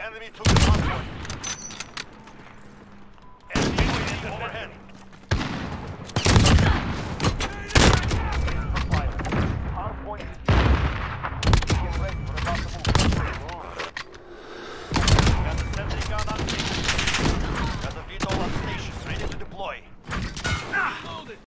Enemy took the hard point. Enemy UAV overhead. Fire. Hard point.